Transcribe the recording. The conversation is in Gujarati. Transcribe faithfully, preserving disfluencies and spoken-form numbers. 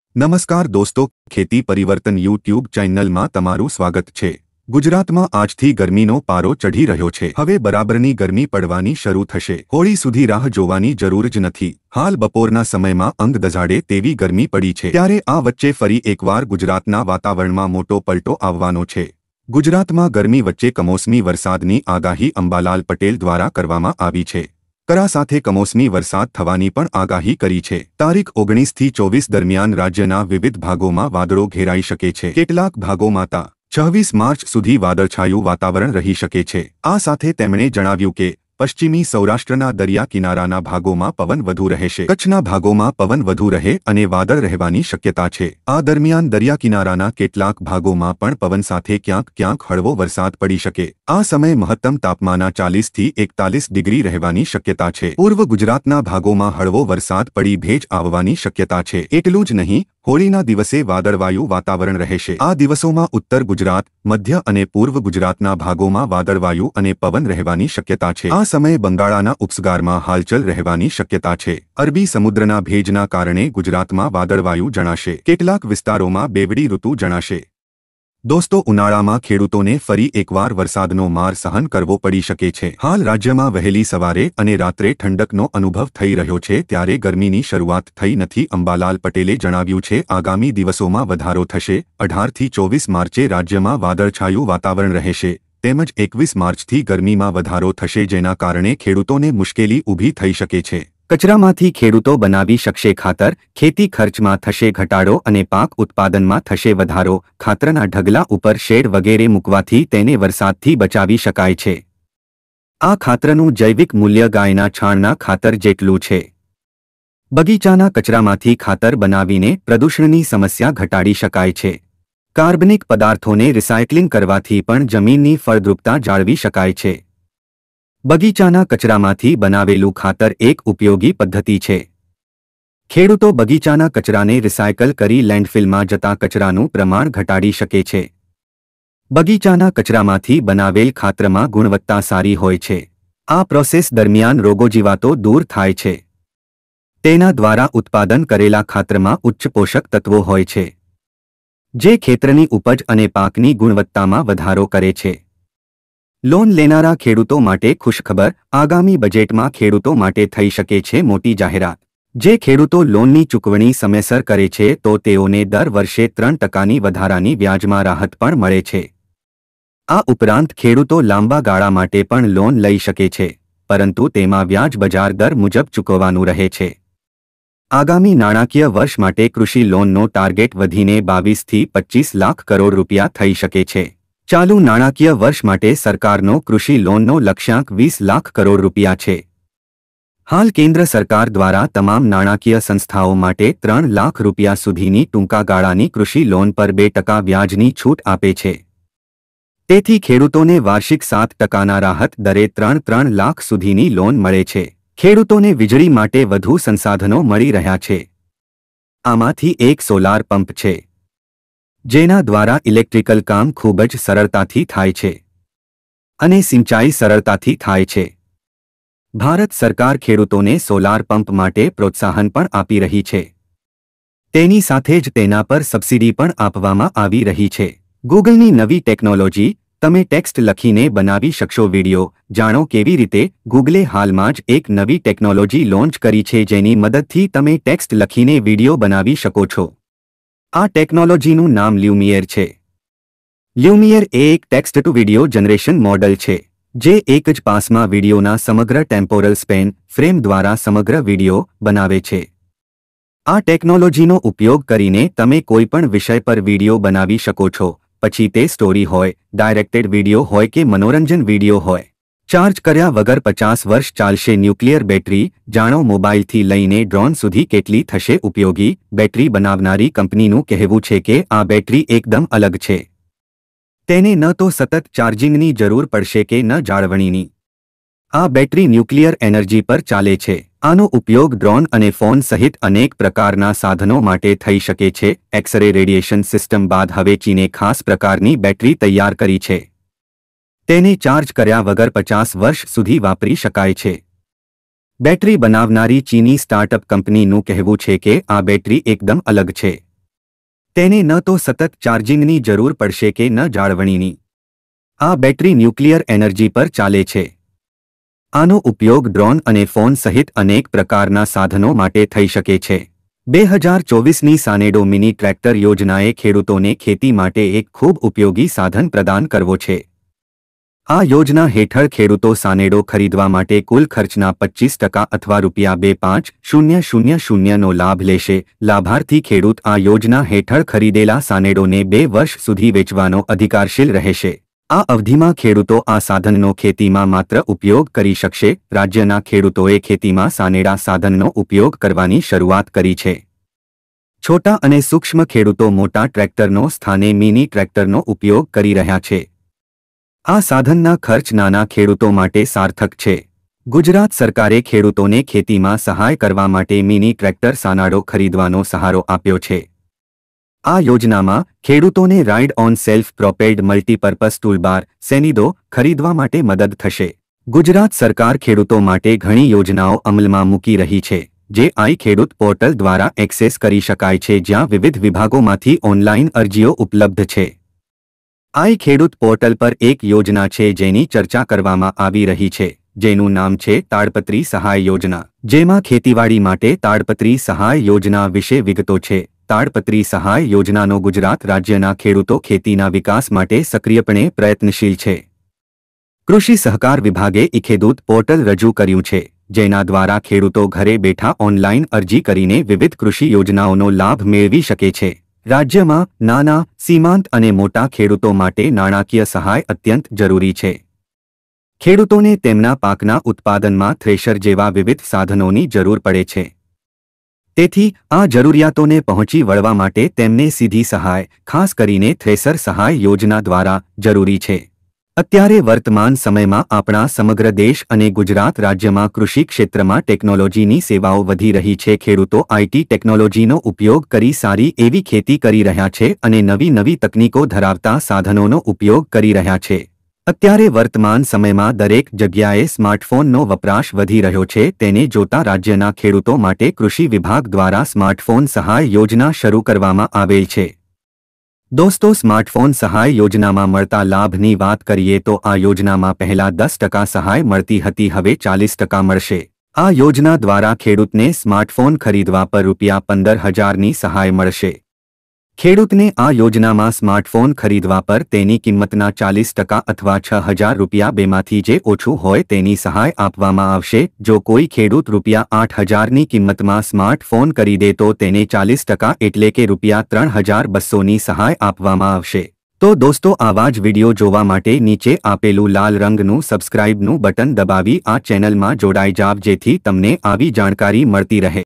નમસ્કાર દોસ્તો, ખેતી પરિવર્તન યુટ્યુબ ચેનલમાં તમારું સ્વાગત છે। ગુજરાતમાં આજથી ગરમીનો પારો ચઢી રહ્યો છે। હવે બરાબરની ગરમી પડવાની શરૂ થશે। હોળી સુધી રાહ જોવાની જરૂર જ નથી। હાલ બપોરના સમયમાં અંગ દઝાડે તેવી ગરમી પડી છે। ત્યારે આ વચ્ચે ફરી એકવાર ગુજરાતના વાતાવરણમાં મોટો પલટો આવવાનો છે। ગુજરાતમાં ગરમી વચ્ચે કમોસમી વરસાદની આગાહી અંબાલાલ પટેલ દ્વારા કરવામાં આવી છે। કરા સાથે કમોસમી વરસાદ થવાની પણ આગાહી કરી છે। તારીખ ઓગણીસ થી ચોવીસ દરમિયાન રાજ્યના વિવિધ ભાગોમાં વાદળો ઘેરાઈ શકે છે। કેટલાક ભાગોમાં તા છવ્વીસ માર્ચ સુધી વાદળછાયું વાતાવરણ રહી શકે છે। આ સાથે તેમણે જણાવ્યું કે પશ્ચિમી સૌરાષ્ટ્રના દરિયા કિનારાના ભાગોમાં પવન વધુ રહેશે। કચ્છના ભાગોમાં પવન વધુ રહે અને વાદળ રહેવાની શક્યતા છે। આ દરમિયાન દરિયા કિનારાના કેટલાક ભાગોમાં પણ પવન સાથે ક્યાંક ક્યાંક હળવો વરસાદ પડી શકે। આ સમયે મહત્તમ તાપમાન ચાલીસ થી એકતાલીસ ડિગ્રી રહેવાની શક્યતા છે। પૂર્વ ગુજરાતના ભાગોમાં હળવો વરસાદ પડી ભેજ આવવાની શક્યતા છે। એટલું જ નહીં, હોળીના દિવસે વાદળવાયું વાતાવરણ રહેશે। આ દિવસોમાં ઉત્તર ગુજરાત, મધ્ય અને પૂર્વ ગુજરાતના ભાગોમાં વાદળવાયું અને પવન રહેવાની શક્યતા છે। આ સમયે બંગાળાના ઉપસાગરમાં હાલચલ રહેવાની શક્યતા છે। અરબી સમુદ્રના ભેજના કારણે ગુજરાતમાં વાદળવાયું જણાશે। કેટલાક વિસ્તારોમાં બેવડી ઋતુ જણાશે। દોસ્તો, ઉનાળામાં ખેડૂતોને ફરી એકવાર વરસાદનો માર સહન કરવો પડી શકે છે। હાલ રાજ્યમાં વહેલી સવારે અને રાત્રે ઠંડકનો અનુભવ થઈ રહ્યો છે, ત્યારે ગરમીની શરૂઆત થઈ નથી। અંબાલાલ પટેલે જણાવ્યું છે, આગામી દિવસોમાં વધારો થશે। અઢાર થી ચોવીસ માર્ચે રાજ્યમાં વાદળછાયું વાતાવરણ રહેશે, તેમજ એકવીસ માર્ચથી ગરમીમાં વધારો થશે, જેના કારણે ખેડૂતોને મુશ્કેલી ઊભી થઈ શકે છે। કચરામાંથી ખેડૂતો બનાવી શકશે ખાતર, ખેતી ખર્ચમાં થશે ઘટાડો અને પાક ઉત્પાદનમાં થશે વધારો। ખાતરના ઢગલા ઉપર શેડ વગેરે મૂકવાથી તેને વરસાદથી બચાવી શકાય છે। આ ખાતરનું જૈવિક મૂલ્ય ગાયના છાણના ખાતર જેટલું છે। બગીચાના કચરામાંથી ખાતર બનાવીને પ્રદૂષણની સમસ્યા ઘટાડી શકાય છે। કાર્બનિક પદાર્થોને રિસાયકલિંગ કરવાથી પણ જમીનની ફળદ્રુપતા જાળવી શકાય છે। બગીચાના કચરામાંથી બનાવેલું ખાતર એક ઉપયોગી પદ્ધતિ છે। ખેડૂતો બગીચાના કચરાને રિસાયકલ કરી લેન્ડફિલમાં જતા કચરાનું પ્રમાણ ઘટાડી શકે છે। બગીચાના કચરામાંથી બનાવેલ ખાતરમાં ગુણવત્તા સારી હોય છે। આ પ્રોસેસ દરમિયાન રોગોજીવાતો દૂર થાય છે। તેના દ્વારા ઉત્પાદન કરેલા ખાતરમાં ઉચ્ચ પોષક તત્વો હોય છે, જે ખેતરની ઉપજ અને પાકની ગુણવત્તામાં વધારો કરે છે। લોન લેનારા ખેડૂતો માટે ખુશખબર, આગામી બજેટમાં ખેડૂતો માટે થઈ શકે છે મોટી જાહેરાત। જે ખેડૂતો લોનની ચૂકવણી સમયસર કરે છે તો તેઓને દર વર્ષે ત્રણ ટકાની વધારાની વ્યાજમાં રાહત પણ મળે છે। આ ઉપરાંત ખેડૂતો લાંબા ગાળા માટે પણ લોન લઈ શકે છે, પરંતુ તેમાં વ્યાજ બજાર દર મુજબ ચૂકવવાનું રહે છે। આગામી નાણાકીય વર્ષ માટે કૃષિ લોનનો ટાર્ગેટ વધીને બાવીસ થી પચીસ લાખ કરોડ રૂપિયા થઈ શકે છે। ચાલુ નાણાકીય વર્ષ માટે સરકારનો કૃષિ લોનનો લક્ષ્યાંક વીસ લાખ કરોડ રૂપિયા છે। હાલ કેન્દ્ર સરકાર દ્વારા તમામ નાણાકીય સંસ્થાઓ માટે ત્રણ લાખ રૂપિયા સુધીની ટૂંકા ગાળાની કૃષિ લોન પર બે ટકા વ્યાજની છૂટ આપે છે। તેથી ખેડૂતોને વાર્ષિક સાત ટકાના રાહત દરે ત્રણ ત્રણ લાખ સુધીની લોન મળે છે। ખેડૂતોને વીજળી માટે વધુ સંસાધનો મળી રહ્યા છે। આમાંથી એક સોલાર પંપ છે, જેના દ્વારા ઇલેક્ટ્રિકલ કામ ખૂબ જ સરળતાથી થાય છે અને સિંચાઈ સરળતાથી થાય છે। ભારત સરકાર ખેડૂતોને સોલાર પંપ માટે પ્રોત્સાહન પણ આપી રહી છે। તેની સાથે જ તેના પર સબસિડી પણ આપવામાં આવી રહી છે। ગૂગલની નવી ટેકનોલોજી, તમે ટેક્સ્ટ લખીને બનાવી શકશો વિડિયો। જાણો કેવી રીતે। ગૂગલે હાલમાં જ એક નવી ટેકનોલોજી લોન્ચ કરી છે, જેની મદદથી તમે ટેક્સ્ટ લખીને વિડિયો બનાવી શકો છો। આ ટેકનોલોજીનું નામ લ્યુમિયર છે। લ્યુમિયર એ એક text to video generation model છે, જે એક જ પાસમાં વિડિયોના સમગ્ર ટેમ્પોરલ સ્પેન ફ્રેમ દ્વારા સમગ્ર વિડિયો બનાવે છે। આ ટેકનોલોજીનો ઉપયોગ કરીને તમે કોઈપણ વિષય પર વિડિયો બનાવી શકો છો, પછી તે સ્ટોરી હોય, ડાયરેક્ટેડ વિડિયો હોય કે મનોરંજન વિડિયો હોય। ચાર્જ કર્યા વગર પચાસ વર્ષ ચાલશે ન્યુક્લિયર બેટરી। જાણો મોબાઈલથી લઈને ડ્રોન સુધી કેટલી થશે ઉપયોગી। બેટરી બનાવનારી કંપનીનું કહેવું છે કે આ બેટરી એકદમ અલગ છે। તેને ન તો સતત ચાર્જિંગની જરૂર પડશે કે ન જાળવણીની। આ બેટરી ન્યુક્લિયર એનર્જી પર ચાલે છે। આનો ઉપયોગ ડ્રોન અને ફોન સહિત અનેક પ્રકારના સાધનો માટે થઈ શકે છે। એક્સ-રે રેડિયેશન સિસ્ટમ બાદ હવે ચીને ખાસ પ્રકારની બેટરી તૈયાર કરી છે। તેને ચાર્જ કર્યા વગર પચાસ વર્ષ સુધી વાપરી શકાય છે। બેટરી બનાવનારી ચીની સ્ટાર્ટઅપ કંપનીનું કહેવું છે કે આ બેટરી એકદમ અલગ છે। તેને ન તો સતત ચાર્જિંગની જરૂર પડશે કે ન જાળવણીની. આ બેટરી ન્યુક્લિયર એનર્જી પર ચાલે છે. આનો ઉપયોગ ડ્રોન અને ફોન સહિત અનેક પ્રકારના સાધનો માટે થઈ શકે છે. બે હજાર ચોવીસની સાનેડો મિની ટ્રેક્ટર યોજનાએ ખેડૂતોને ખેતી માટે એક ખૂબ ઉપયોગી સાધન પ્રદાન કરવો છે. આ યોજના હેઠળ ખેડૂતો સાનેડો ખરીદવા માટે કુલ ખર્ચના પચીસ ટકા અથવા રૂપિયા બે પાંચ શૂન્ય શૂન્ય શૂન્યનો લાભ લેશે. લાભાર્થી ખેડૂત આ યોજના હેઠળ ખરીદેલા સાનેડોને બે વર્ષ સુધી વેચવાનો અધિકારશીલ રહેશે. આ અવધિમાં ખેડૂતો આ સાધનનો ખેતીમાં માત્ર ઉપયોગ કરી શકશે. રાજ્યના ખેડૂતોએ ખેતીમાં સાનેડા સાધનનો ઉપયોગ કરવાની શરૂઆત કરી છે. છોટા અને સૂક્ષ્મ ખેડૂતો મોટા ટ્રેક્ટરનો સ્થાને મિની ટ્રેક્ટરનો ઉપયોગ કરી રહ્યા છે. આ સાધનના ખર્ચ નાના ખેડૂતો માટે સાર્થક છે. ગુજરાત સરકારે ખેડૂતોને ખેતીમાં સહાય કરવા માટે મિની ટ્રેક્ટર સાનાડો ખરીદવાનો સહારો આપ્યો છે. આ યોજનામાં ખેડૂતોને ride on self propelled multipurpose toolbar સેનિડો ખરીદવા માટે મદદ થશે. ગુજરાત સરકાર ખેડૂતો માટે ઘણી યોજનાઓ અમલમાં મૂકી રહી છે, જે આઈ ખેડૂત પોર્ટલ દ્વારા એક્સેસ કરી શકાય છે, જ્યાં વિવિધ વિભાગોમાંથી ઓનલાઈન અરજીઓ ઉપલબ્ધ છે. આઈ ખેડૂત પોર્ટલ પર એક યોજના છે જેની ચર્ચા કરવામાં આવી રહી છે, જેનું નામ છે તાડપત્રી સહાય યોજના. જેમાં ખેતીવાડી માટે તાડપત્રી સહાય યોજના વિશે વિગતો છે. તાડપત્રી સહાય યોજનાનો ગુજરાત રાજ્યના ખેડૂતો ખેતીના વિકાસ માટે સક્રિયપણે પ્રયત્નશીલ છે. કૃષિ સહકાર વિભાગે ઈખેડૂત પોર્ટલ રજૂ કર્યું છે, જેના દ્વારા ખેડૂતો ઘરે બેઠા ઓનલાઈન અરજી કરીને વિવિધ કૃષિ યોજનાઓનો લાભ મેળવી શકે છે. રાજ્યમાં નાના, સીમાંત અને મોટા ખેડૂતો માટે નાણાકીય સહાય અત્યંત જરૂરી છે. ખેડૂતોને તેમના પાકના ઉત્પાદનમાં થ્રેશર જેવા વિવિધ સાધનોની જરૂર પડે છે. તેથી આ જરૂરિયાતોને પહોંચી વળવા માટે તેમને સીધી સહાય, ખાસ કરીને થ્રેસર સહાય યોજના દ્વારા જરૂરી છે. અત્યારે વર્તમાન સમયમાં આપણા સમગ્ર દેશ અને ગુજરાત રાજ્યમાં કૃષિ ક્ષેત્રમાં ટેકનોલોજીની સેવાઓ વધી રહી છે. ખેડૂતો આઈટી ટેકનોલોજીનો ઉપયોગ કરી સારી એવી ખેતી કરી રહ્યા છે અને નવી નવી તકનીકો ધરાવતા સાધનોનો ઉપયોગ કરી રહ્યા છે. અત્યારે વર્તમાન સમયમાં દરેક જગ્યાએ સ્માર્ટફોનનો વપરાશ વધી રહ્યો છે. તેને જોતા રાજ્યના ખેડૂતો માટે કૃષિ વિભાગ દ્વારા સ્માર્ટફોન સહાય યોજના શરૂ કરવામાં આવેલ છે. દોસ્તો, સ્માર્ટફોન સહાય યોજનામાં મળતા લાભની વાત કરીએ તો આ યોજનામાં પહેલા દસ ટકા સહાય મળતી હતી, હવે ચાલીસ ટકા મળશે. આ યોજના દ્વારા ખેડૂતને સ્માર્ટફોન ખરીદવા પર રૂપિયા પંદર હજારની સહાય મળશે. ખેડૂતને આ યોજનામાં સ્માર્ટફોન ખરીદવા પર તેની કિંમતના ચાલીસ ટકા અથવા છ હજાર રૂપિયા બેમાંથી જે ઓછું હોય તેની સહાય આપવામાં આવશે. જો કોઈ ખેડૂત રૂપિયા આઠ હજારની કિંમતમાં સ્માર્ટફોન ખરીદે તો તેને ચાલીસ ટકા એટલે કે રૂપિયા ત્રણ હજાર બસોની સહાય આપવામાં આવશે. તો દોસ્તો, આવા જ વિડીયો જોવા માટે નીચે આપેલું લાલ રંગનું સબસ્ક્રાઇબનું બટન દબાવી આ ચેનલમાં જોડાઈ જાવ, જેથી તમને આવી જાણકારી મળતી રહે.